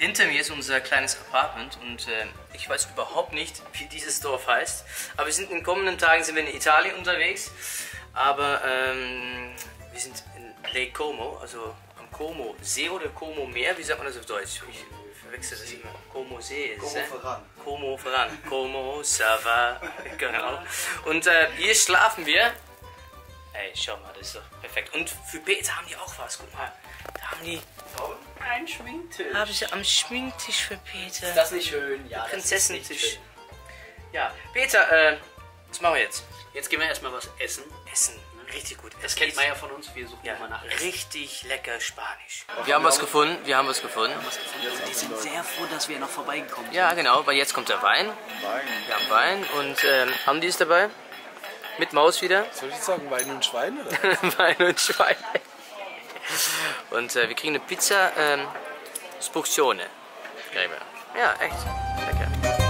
Hinter mir ist unser kleines Apartment und ich weiß überhaupt nicht, wie dieses Dorf heißt. Aber wir sind in den kommenden Tagen sind wir in Italien unterwegs. Aber wir sind in Lake Como, also am Como See oder Como Meer. Wie sagt man das auf Deutsch? Ich verwechsel das immer. Como See ist Como voran. Como voran. Como, ça va. Genau. Und hier schlafen wir. Ey, schau mal, das ist doch perfekt. Und für Peter haben die auch was. Guck mal, da haben die Ein Schminktisch. haben sie am Schminktisch für Peter. Ist das nicht schön? Ja, Prinzessentisch. das ist nicht schön. Ja, Peter, was machen wir jetzt? Jetzt gehen wir erstmal was essen. Essen. Richtig gut. Das kennt man ja von uns, wir suchen Ja, immer nach Essen. richtig lecker Spanisch. Wir haben was gefunden, wir haben was gefunden. Die sind sehr froh, dass wir noch vorbeigekommen sind. Ja, genau, weil jetzt kommt der Wein. Wir haben Wein und haben die es dabei? Mit Maus wieder. Soll ich sagen, Wein und Schwein? Oder? Wein und Schwein. Und wir kriegen eine Pizza Sporzione. Ja, echt. Lecker.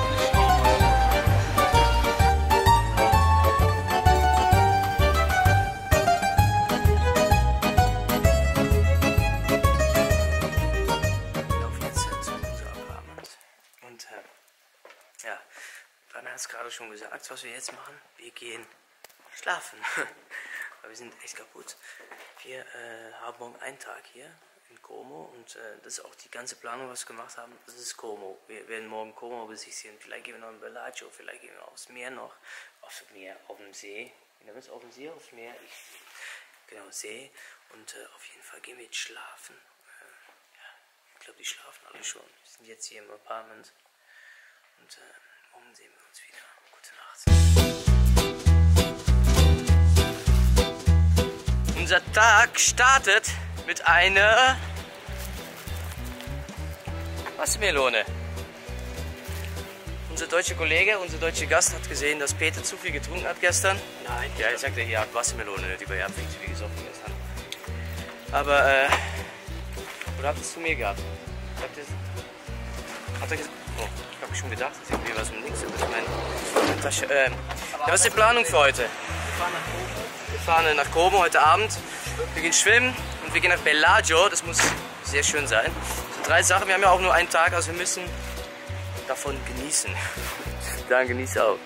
Wir laufen jetzt zu unserem Apartment. Und ja, Anna hat es gerade schon gesagt, was wir jetzt machen. Wir gehen schlafen. Weil wir sind echt kaputt. Wir haben morgen einen Tag hier in Como und das ist auch die ganze Planung, was wir gemacht haben. Das ist Como. Wir werden morgen Como besichtigen. Vielleicht gehen wir noch in Bellagio, vielleicht gehen wir aufs Meer noch. Aufs Meer, auf dem See. Wie nennt man es? Auf dem See, aufs Meer? Genau, See. Und auf jeden Fall gehen wir jetzt schlafen. Ja, ich glaube, die schlafen alle schon. Wir sind jetzt hier im Apartment. Und morgen sehen wir uns wieder. Gute Nacht. Unser Tag startet mit einer Wassermelone. Unser deutscher Kollege, unser deutscher Gast hat gesehen, dass Peter zu viel getrunken hat gestern. Nein. Ja, er sagte, ihr habt Wassermelone, nicht über, ihr habt viel zu viel gesoffen gestern. Aber, oder habt ihr es zu mir gehabt? Hat er gesagt, oh, ich habe schon gedacht, dass irgendwie was mit links ist. Meine Tasche. Ja, was ist die Planung für heute? Wir fahren nach Como heute Abend. Wir gehen schwimmen und wir gehen nach Bellagio. Das muss sehr schön sein. So 3 Sachen. Wir haben ja auch nur einen Tag, also wir müssen davon genießen. Dann genieß auch.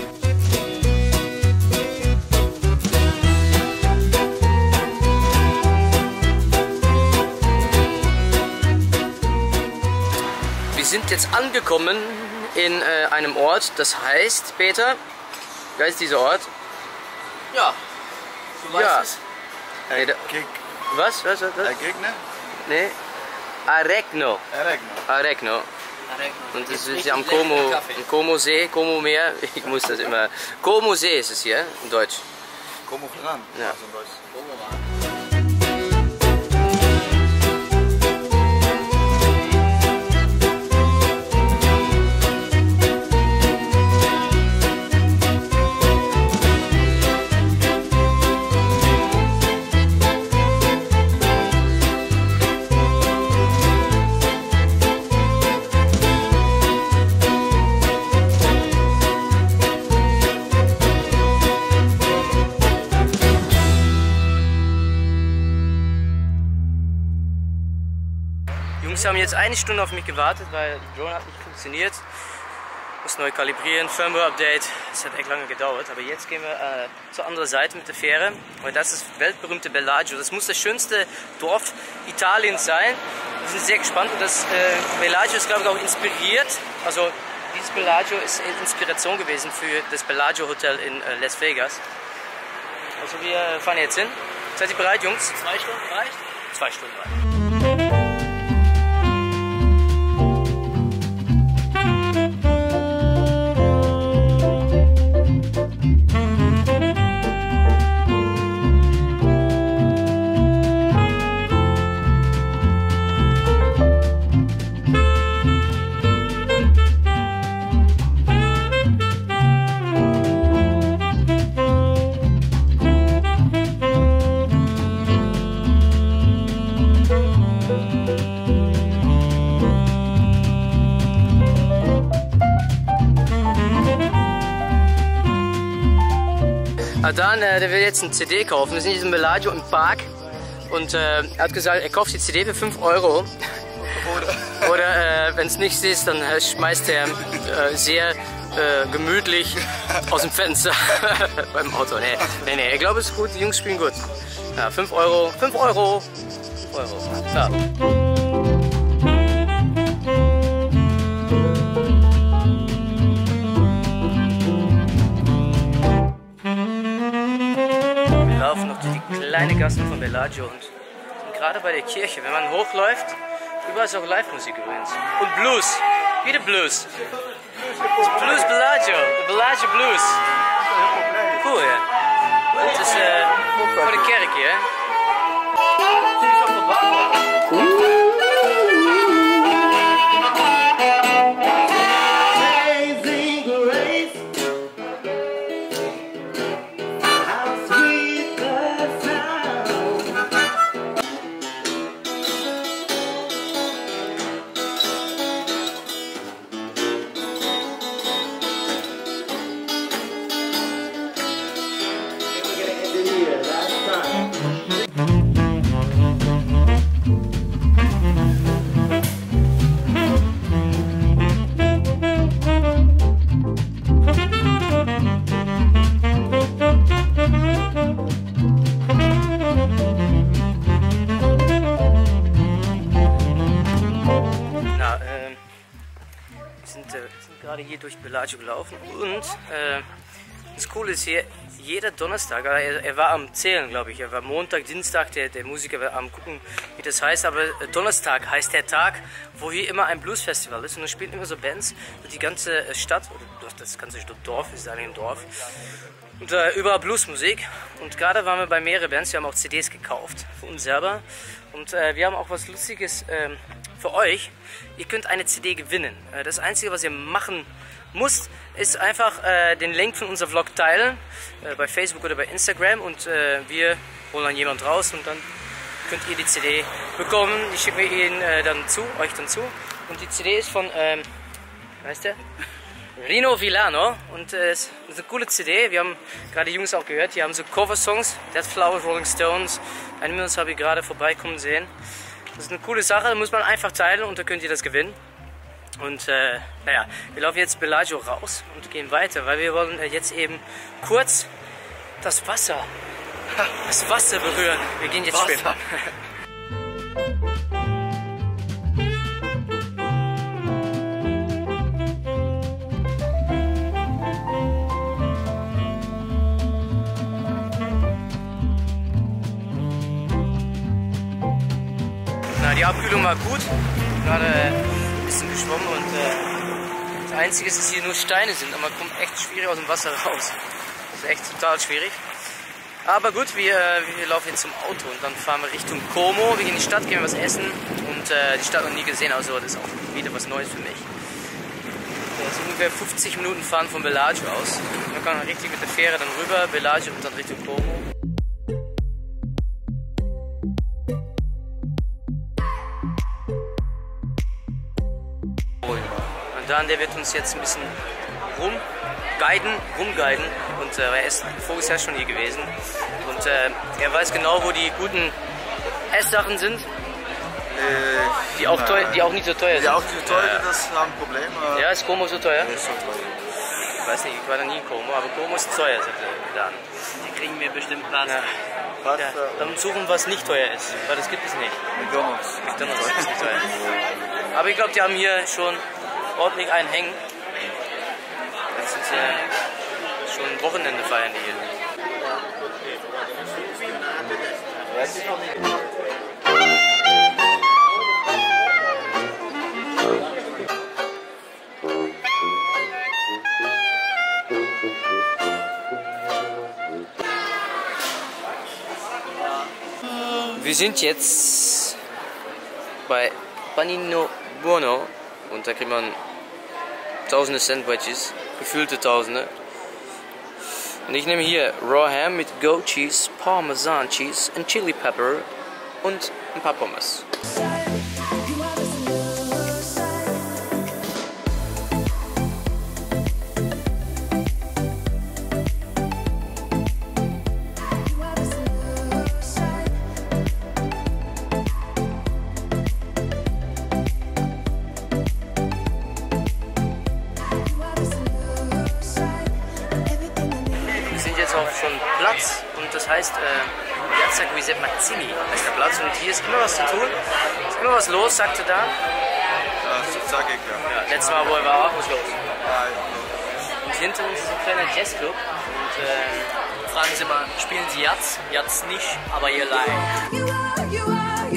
Wir sind jetzt angekommen in einem Ort, das heißt, Peter, wie heißt dieser Ort? Ja, du weißt Ja. es. Was? Gegner? Nee. Aregno. Aregno. Aregno. Und das ist richtig am leckeren Como, Kaffee. am Como See, Como Meer. Ich muss das immer. Como See ist es hier in Deutsch. Como voran. Ja. Also in Deutsch. Die Jungs haben jetzt 1 Stunde auf mich gewartet, weil die Drone hat nicht funktioniert. Muss neu kalibrieren, Firmware-Update. Das hat echt lange gedauert. Aber jetzt gehen wir zur anderen Seite mit der Fähre. Und das ist das weltberühmte Bellagio. Das muss das schönste Dorf Italiens sein. Wir sind sehr gespannt. Und das Bellagio ist, glaube ich, auch inspiriert. Also dieses Bellagio ist Inspiration gewesen für das Bellagio Hotel in Las Vegas. Also wir fahren jetzt hin. Seid ihr bereit, Jungs? 2 Stunden reicht? 2 Stunden reicht. Adan, der will jetzt eine CD kaufen. Wir sind in diesem Bellagio im Park. Und er hat gesagt, er kauft die CD für 5 Euro. Oder wenn es nichts ist, dann schmeißt er sehr gemütlich aus dem Fenster beim Auto. Nee, ich glaube, es ist gut. Die Jungs spielen gut. Ja, 5 Euro. 5 Euro. 5 Euro. Ja. Wir laufen noch durch die kleine Gassen von Bellagio und gerade bei der Kirche, wenn man hochläuft, überall ist auch Live-Musik übrigens. Und Blues. Wieder Blues. Das ist Blues Bellagio. Bellagio Blues. Cool, ja. Das ist vor der Kerk hier. Wir sind gerade hier durch Bellagio gelaufen und das Coole ist hier, jeder Donnerstag, er war am Zählen, glaube ich, er war Montag, Dienstag, der Musiker war am gucken, wie das heißt, aber Donnerstag heißt der Tag, wo hier immer ein Bluesfestival ist und da spielen immer so Bands, die ganze Stadt, oder das ganze Dorf, ist eigentlich ein Dorf, und überall Bluesmusik und gerade waren wir bei mehreren Bands, wir haben auch CDs gekauft, für uns selber und wir haben auch was Lustiges für euch. Ihr könnt eine CD gewinnen. Das Einzige, was ihr machen müsst, ist einfach den Link von unserem Vlog teilen, bei Facebook oder bei Instagram und wir holen dann jemand raus und dann könnt ihr die CD bekommen. Ich schicke ihn euch dann zu und die CD ist von, wie heißt der? Rino Villano und es ist eine coole CD. Wir haben gerade die Jungs auch gehört, die haben so Cover-Songs, Dead Flowers, Rolling Stones, einen Minus habe ich gerade vorbeikommen sehen. Das ist eine coole Sache, da muss man einfach teilen und da könnt ihr das gewinnen. Und naja, wir laufen jetzt Bellagio raus und gehen weiter, weil wir wollen jetzt eben kurz das Wasser berühren. Wir gehen jetzt schwimmen. Die Abkühlung war gut, gerade ein bisschen geschwommen und das Einzige ist, dass hier nur Steine sind und man kommt echt schwierig aus dem Wasser raus. Das ist echt total schwierig. Aber gut, wir laufen jetzt zum Auto und dann fahren wir Richtung Como. Wir gehen in die Stadt, gehen was essen und die Stadt noch nie gesehen, also das ist auch wieder was Neues für mich. Das ist ungefähr 50 Minuten fahren von Bellagio aus. Man kann richtig mit der Fähre dann rüber, Bellagio und dann Richtung Como. Dann, der wird uns jetzt ein bisschen rumguiden und er ist voriges Jahr schon hier gewesen und er weiß genau, wo die guten Esssachen sind, die auch nicht so teuer sind. Die auch nicht so teuer sind, das haben Probleme. Ja, ist Como so teuer? Ja, ist so teuer. Ich weiß nicht, ich war noch nie in Como, aber Como ist teuer, sagt der Laden. Die kriegen wir bestimmt Platz. Ja. Ja, dann suchen, was nicht teuer ist, weil das gibt es nicht. McDonald's ist nicht teuer. Aber ich glaube, die haben hier schon ordentlich einen hängen. Jetzt sind schon ein Wochenende feiern die hier. Wir sind jetzt bei Panino Buono und da kriegt man tausende Sandwiches, gefüllte tausende. Und ich nehme hier Raw Ham mit Goat Cheese, Parmesan Cheese und Chili Pepper und ein paar Pommes. heißt Piazza Giuseppe Mazzini. Heißt der Platz und hier ist immer was zu tun. Ist immer was los, sagte da. Ja, sag ich ja. Ja, letztes Mal, wo er war, auch was los. Ja, Und hinter uns ist ein kleiner Jazzclub. Und Fragen Sie mal, spielen Sie Jazz? Jazz nicht, aber ihr Leid.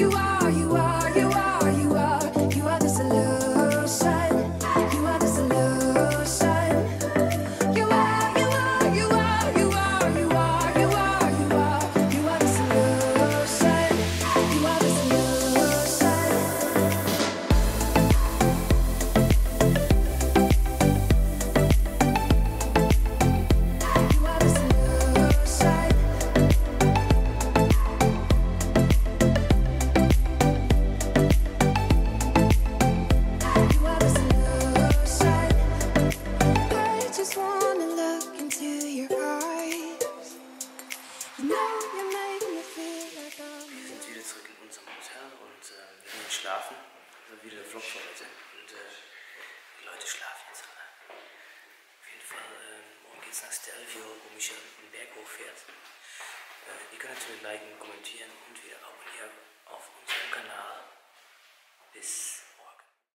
schlafen. Also wieder der Vlog für heute. Und die Leute schlafen jetzt alle. Auf jeden Fall, morgen geht's nach Stelvio, wo Michael den Berg hochfährt. Ihr könnt natürlich liken, kommentieren und wieder abonnieren auf unserem Kanal. Bis